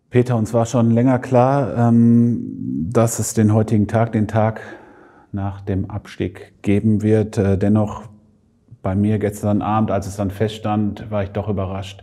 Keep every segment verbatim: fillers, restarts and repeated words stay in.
Peter, uns war schon länger klar, ähm, dass es den heutigen Tag, den Tag nach dem Abstieg geben wird. Äh, dennoch bei mir gestern Abend, als es dann feststand, war ich doch überrascht,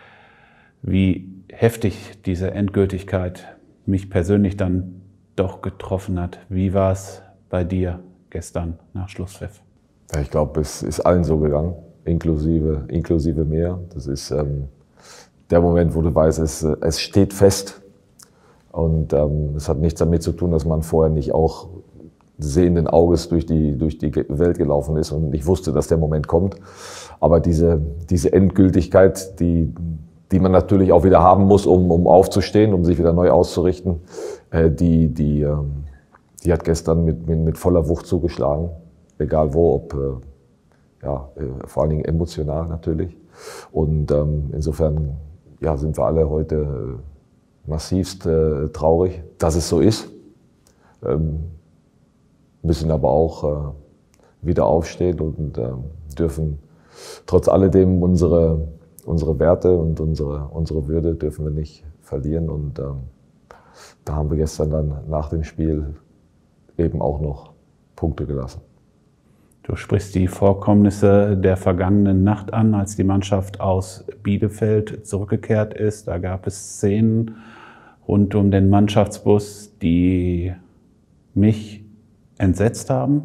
wie heftig diese Endgültigkeit mich persönlich dann doch getroffen hat. Wie war es bei dir gestern nach Schlusspfiff? Ja, ich glaube, es ist allen so gegangen, inklusive, inklusive mir. Das ist ähm, der Moment, wo du weißt, es, es steht fest. Und ähm, es hat nichts damit zu tun, dass man vorher nicht auch sehenden Auges durch die, durch die Welt gelaufen ist und ich wusste, dass der Moment kommt. Aber diese, diese Endgültigkeit, die, die man natürlich auch wieder haben muss, um, um aufzustehen, um sich wieder neu auszurichten, äh, die, die, ähm, die hat gestern mit, mit, mit voller Wucht zugeschlagen. Egal wo, ob, äh, ja, äh, vor allen Dingen emotional natürlich. Und ähm, insofern ja, sind wir alle heute äh, massivst äh, traurig, dass es so ist. Ähm, müssen aber auch äh, wieder aufstehen und äh, dürfen trotz alledem unsere, unsere Werte und unsere, unsere Würde dürfen wir nicht verlieren. Und ähm, da haben wir gestern dann nach dem Spiel eben auch noch Punkte gelassen. Du sprichst die Vorkommnisse der vergangenen Nacht an, als die Mannschaft aus Bielefeld zurückgekehrt ist. Da gab es Szenen rund um den Mannschaftsbus, die mich entsetzt haben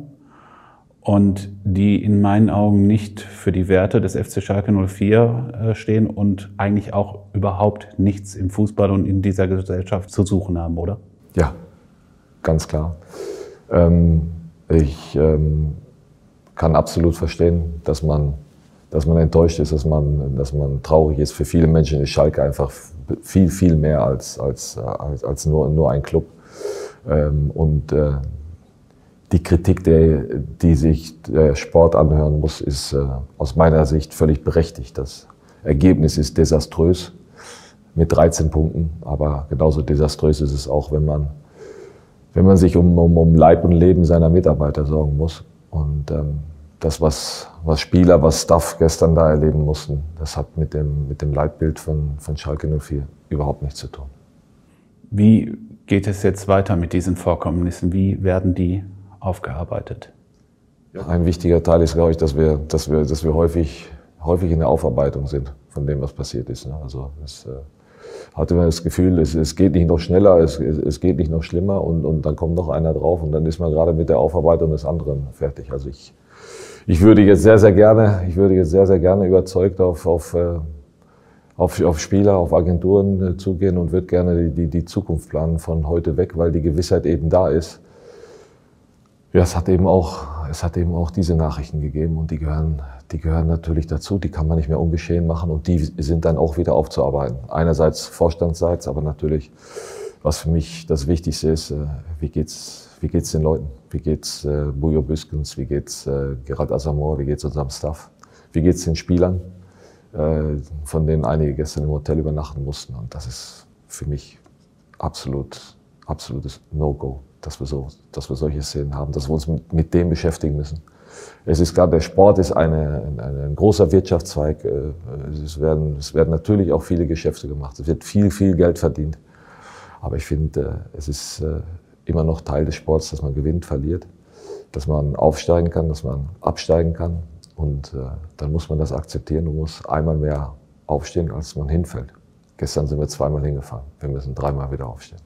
und die in meinen Augen nicht für die Werte des F C Schalke null vier stehen und eigentlich auch überhaupt nichts im Fußball und in dieser Gesellschaft zu suchen haben, oder? Ja, ganz klar. Ähm, ich ähm, kann absolut verstehen, dass man, dass man enttäuscht ist, dass man, dass man traurig ist. Für viele Menschen ist Schalke einfach viel, viel mehr als, als, als, als nur, nur ein Club. Ähm, und äh, die Kritik, der, die sich der Sport anhören muss, ist äh, aus meiner Sicht völlig berechtigt. Das Ergebnis ist desaströs mit dreizehn Punkten, aber genauso desaströs ist es auch, wenn man, wenn man sich um, um, um Leib und Leben seiner Mitarbeiter sorgen muss. Und ähm, das, was, was Spieler, was Staff gestern da erleben mussten, das hat mit dem, mit dem Leitbild von, von Schalke null vier überhaupt nichts zu tun. Wie geht es jetzt weiter mit diesen Vorkommnissen? Wie werden die aufgearbeitet? Ja. Ein wichtiger Teil ist, glaube ich, dass wir, dass wir, dass wir häufig, häufig in der Aufarbeitung sind von dem, was passiert ist. Also es äh, hatte man das Gefühl, es, es geht nicht noch schneller, es, es geht nicht noch schlimmer und, und dann kommt noch einer drauf und dann ist man gerade mit der Aufarbeitung des anderen fertig. Also ich, ich würde jetzt sehr, sehr gerne, ich würde jetzt sehr, sehr gerne überzeugt auf, auf, auf, auf Spieler, auf Agenturen zugehen und würde gerne die, die, die Zukunft planen von heute weg, weil die Gewissheit eben da ist. Ja, es hat eben auch, es hat eben auch diese Nachrichten gegeben und die gehören, die gehören natürlich dazu. Die kann man nicht mehr ungeschehen machen und die sind dann auch wieder aufzuarbeiten. Einerseits vorstandsseits, aber natürlich, was für mich das Wichtigste ist, wie geht's, wie geht's den Leuten? Wie geht's äh, Bujo Büskens? Wie geht's äh, Gerald Asamoah? Wie geht's unserem Staff? Wie geht's den Spielern, äh, von denen einige gestern im Hotel übernachten mussten? Und das ist für mich absolut, absolutes No-Go, dass wir so, dass wir solche Szenen haben, dass wir uns mit, mit dem beschäftigen müssen. Es ist klar, der Sport ist eine, eine, ein großer Wirtschaftszweig. Es werden, es werden natürlich auch viele Geschäfte gemacht. Es wird viel, viel Geld verdient. Aber ich finde, es ist immer noch Teil des Sports, dass man gewinnt, verliert, dass man aufsteigen kann, dass man absteigen kann. Und dann muss man das akzeptieren und muss einmal mehr aufstehen, als man hinfällt. Gestern sind wir zweimal hingefahren. Wir müssen dreimal wieder aufstehen.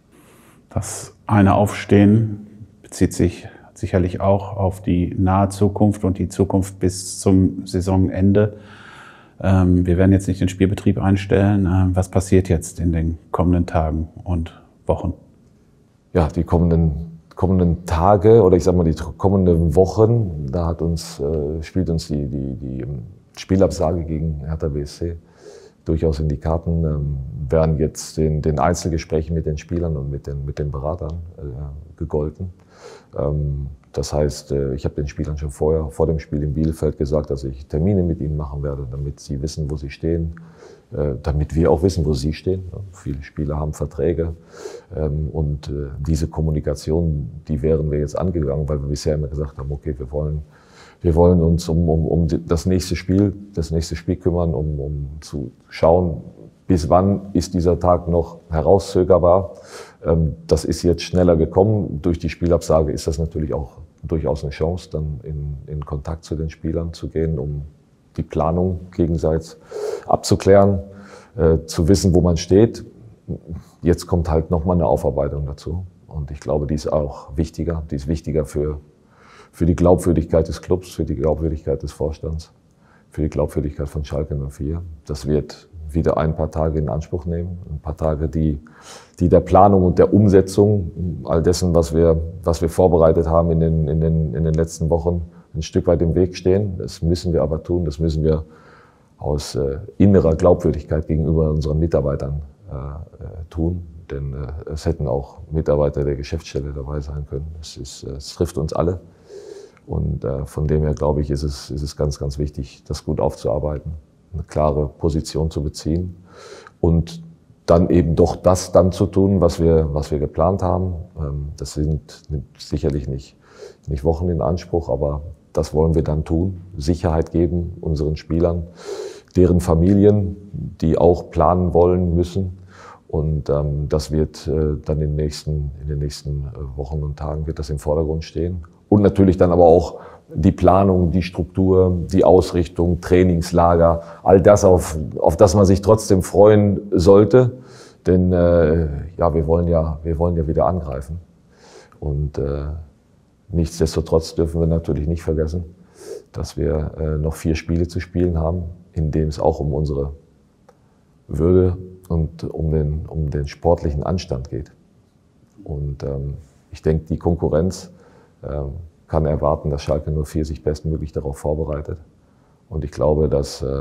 Das eine Aufstehen bezieht sich sicherlich auch auf die nahe Zukunft und die Zukunft bis zum Saisonende. Wir werden jetzt nicht den Spielbetrieb einstellen. Was passiert jetzt in den kommenden Tagen und Wochen? Ja, die kommenden, kommenden Tage oder ich sag mal die kommenden Wochen, da hat uns, äh, spielt uns die, die, die Spielabsage gegen Hertha B S C durchaus in die Karten. Ähm, werden jetzt den, den Einzelgesprächen mit den Spielern und mit den, mit den Beratern äh, gegolten. Ähm, das heißt, äh, ich habe den Spielern schon vorher, vor dem Spiel in Bielefeld gesagt, dass ich Termine mit ihnen machen werde, damit sie wissen, wo sie stehen. Damit wir auch wissen, wo sie stehen. Viele Spieler haben Verträge und diese Kommunikation, die wären wir jetzt angegangen, weil wir bisher immer gesagt haben, okay, wir wollen, wir wollen uns um, um, um das nächste Spiel, das nächste Spiel kümmern, um, um zu schauen, bis wann ist dieser Tag noch herauszögerbar. Ähm, das ist jetzt schneller gekommen. Durch die Spielabsage ist das natürlich auch durchaus eine Chance, dann in, in Kontakt zu den Spielern zu gehen, um die Planung gegenseitig abzuklären, äh, zu wissen, wo man steht. Jetzt kommt halt nochmal eine Aufarbeitung dazu. Und ich glaube, die ist auch wichtiger. Die ist wichtiger für, für die Glaubwürdigkeit des Clubs, für die Glaubwürdigkeit des Vorstands, für die Glaubwürdigkeit von Schalke null vier. Das wird wieder ein paar Tage in Anspruch nehmen. Ein paar Tage, die, die der Planung und der Umsetzung all dessen, was wir, was wir vorbereitet haben in den, in den, in den letzten Wochen, ein Stück weit im Weg stehen. Das müssen wir aber tun. Das müssen wir aus äh, innerer Glaubwürdigkeit gegenüber unseren Mitarbeitern äh, tun. Denn äh, es hätten auch Mitarbeiter der Geschäftsstelle dabei sein können. Es, ist, es trifft uns alle. Und äh, von dem her, glaube ich, ist es, ist es ganz, ganz wichtig, das gut aufzuarbeiten, eine klare Position zu beziehen und dann eben doch das dann zu tun, was wir, was wir geplant haben. Ähm, das sind sicherlich nicht, nicht Wochen in Anspruch, aber das wollen wir dann tun. Sicherheit geben unseren Spielern, deren Familien, die auch planen wollen müssen. Und ähm, das wird äh, dann in den nächsten, in den nächsten äh, Wochen und Tagen wird das im Vordergrund stehen. Und natürlich dann aber auch die Planung, die Struktur, die Ausrichtung, Trainingslager, all das, auf, auf das man sich trotzdem freuen sollte. Denn äh, ja, wir wollen ja, wir wollen ja wieder angreifen. Und äh, nichtsdestotrotz dürfen wir natürlich nicht vergessen, dass wir äh, noch vier Spiele zu spielen haben, in denen es auch um unsere Würde und um den, um den sportlichen Anstand geht. Und ähm, ich denke, die Konkurrenz ähm, kann erwarten, dass Schalke null vier sich bestmöglich darauf vorbereitet. Und ich glaube, dass, äh,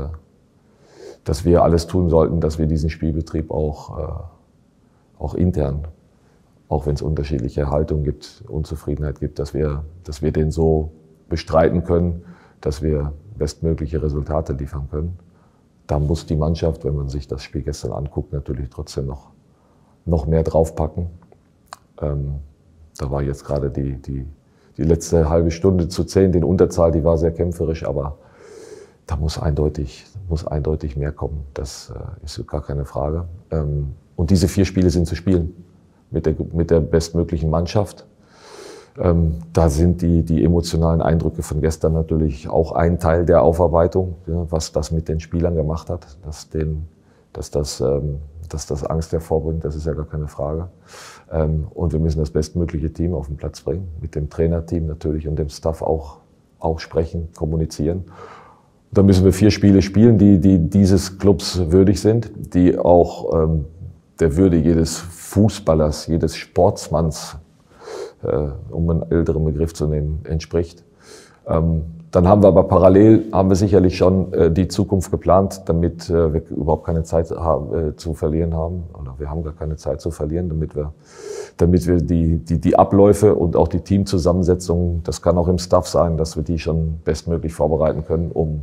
dass wir alles tun sollten, dass wir diesen Spielbetrieb auch, äh, auch intern, auch wenn es unterschiedliche Haltungen gibt, Unzufriedenheit gibt, dass wir, dass wir den so bestreiten können, dass wir bestmögliche Resultate liefern können. Da muss die Mannschaft, wenn man sich das Spiel gestern anguckt, natürlich trotzdem noch, noch mehr draufpacken. Ähm, da war jetzt gerade die, die, die letzte halbe Stunde zu zehn, den Unterzahl, die war sehr kämpferisch, aber da muss eindeutig, muss eindeutig mehr kommen. Das äh, ist gar keine Frage. Ähm, und diese vier Spiele sind zu spielen mit der, mit der bestmöglichen Mannschaft. Ähm, da sind die, die emotionalen Eindrücke von gestern natürlich auch ein Teil der Aufarbeitung, ja, was das mit den Spielern gemacht hat, dass, den, dass, das, ähm, dass das Angst hervorbringt, das ist ja gar keine Frage. Ähm, und wir müssen das bestmögliche Team auf den Platz bringen, mit dem Trainerteam natürlich und dem Staff auch, auch sprechen, kommunizieren. Da müssen wir vier Spiele spielen, die, die dieses Clubs würdig sind, die auch ähm, der Würde jedes Fußballers, jedes Sportsmanns, äh, um einen älteren Begriff zu nehmen, entspricht. Ähm, dann haben wir aber parallel, haben wir sicherlich schon äh, die Zukunft geplant, damit äh, wir überhaupt keine Zeit haben, äh, zu verlieren haben. Oder wir haben gar keine Zeit zu verlieren, damit wir, damit wir die, die, die Abläufe und auch die Teamzusammensetzung, das kann auch im Staff sein, dass wir die schon bestmöglich vorbereiten können, um,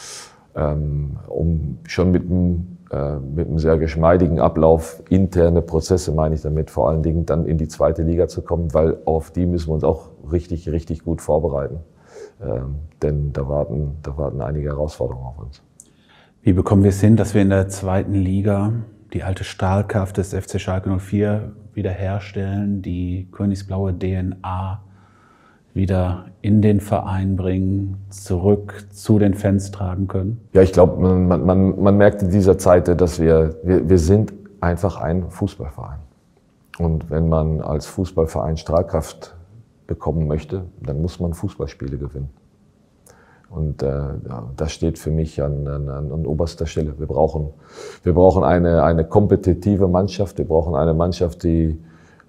ähm, um schon mit einem mit einem sehr geschmeidigen Ablauf, interne Prozesse meine ich damit, vor allen Dingen dann in die zweite Liga zu kommen, weil auf die müssen wir uns auch richtig, richtig gut vorbereiten. Ähm, denn da warten, da warten einige Herausforderungen auf uns. Wie bekommen wir es hin, dass wir in der zweiten Liga die alte Stahlkraft des F C Schalke null vier wiederherstellen, die königsblaue D N A wieder in den Verein bringen, zurück zu den Fans tragen können? Ja, ich glaube, man, man, man merkt in dieser Zeit, dass wir, wir, wir sind einfach ein Fußballverein. Und wenn man als Fußballverein Strahlkraft bekommen möchte, dann muss man Fußballspiele gewinnen. Und äh, das steht für mich an, an, an oberster Stelle. Wir brauchen, wir brauchen eine, eine kompetitive Mannschaft, wir brauchen eine Mannschaft, die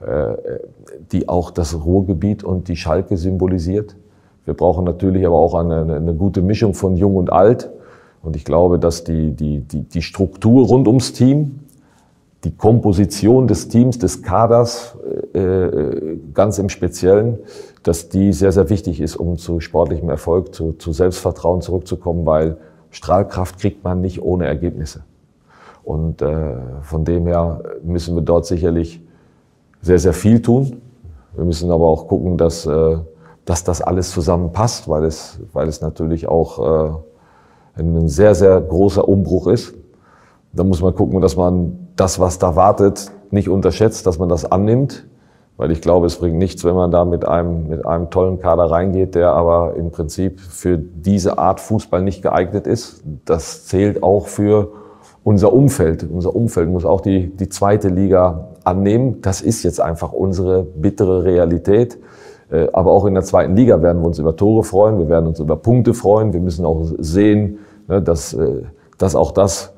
die auch das Ruhrgebiet und die Schalke symbolisiert. Wir brauchen natürlich aber auch eine, eine gute Mischung von Jung und Alt. Und ich glaube, dass die, die, die, die Struktur rund ums Team, die Komposition des Teams, des Kaders, äh, ganz im Speziellen, dass die sehr, sehr wichtig ist, um zu sportlichem Erfolg, zu, zu Selbstvertrauen zurückzukommen, weil Strahlkraft kriegt man nicht ohne Ergebnisse. Und äh, von dem her müssen wir dort sicherlich sehr, sehr viel tun. Wir müssen aber auch gucken, dass, äh, dass das alles zusammenpasst, weil es, weil es natürlich auch äh, ein sehr, sehr großer Umbruch ist. Da muss man gucken, dass man das, was da wartet, nicht unterschätzt, dass man das annimmt. Weil ich glaube, es bringt nichts, wenn man da mit einem, mit einem tollen Kader reingeht, der aber im Prinzip für diese Art Fußball nicht geeignet ist. Das zählt auch für unser Umfeld. Unser Umfeld muss auch die, die zweite Liga annehmen. Das ist jetzt einfach unsere bittere Realität. Aber auch in der zweiten Liga werden wir uns über Tore freuen, wir werden uns über Punkte freuen. Wir müssen auch sehen, dass, dass auch das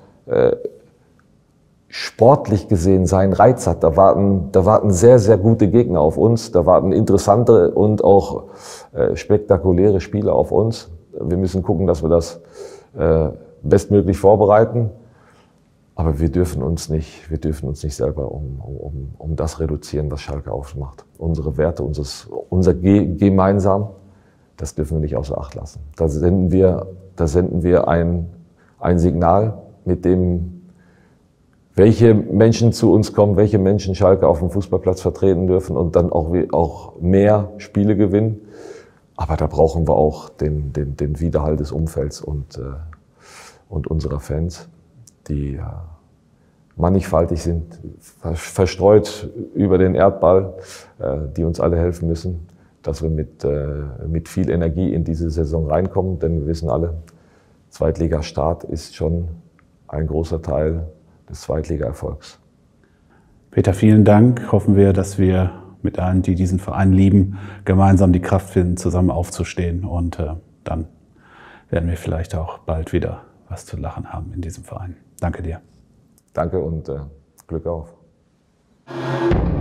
sportlich gesehen seinen Reiz hat. Da warten, da warten sehr, sehr gute Gegner auf uns. Da warten interessante und auch äh, spektakuläre Spiele auf uns. Wir müssen gucken, dass wir das äh, bestmöglich vorbereiten. Aber wir dürfen uns nicht, wir dürfen uns nicht selber um, um, um das reduzieren, was Schalke ausmacht. Unsere Werte, unseres, unser Ge gemeinsam, das dürfen wir nicht außer Acht lassen. Da senden wir, da senden wir ein, ein Signal, mit dem welche Menschen zu uns kommen, welche Menschen Schalke auf dem Fußballplatz vertreten dürfen und dann auch, auch mehr Spiele gewinnen. Aber da brauchen wir auch den, den, den Widerhalt des Umfelds und, äh, und unserer Fans, die äh, mannigfaltig sind, verstreut über den Erdball, äh, die uns alle helfen müssen, dass wir mit, äh, mit viel Energie in diese Saison reinkommen. Denn wir wissen alle, Zweitligastart ist schon ein großer Teil des Zweitliga-Erfolgs. Peter, vielen Dank. Hoffen wir, dass wir mit allen, die diesen Verein lieben, gemeinsam die Kraft finden, zusammen aufzustehen. Und äh, dann werden wir vielleicht auch bald wieder was zu lachen haben in diesem Verein. Danke dir. Danke und äh, Glück auf.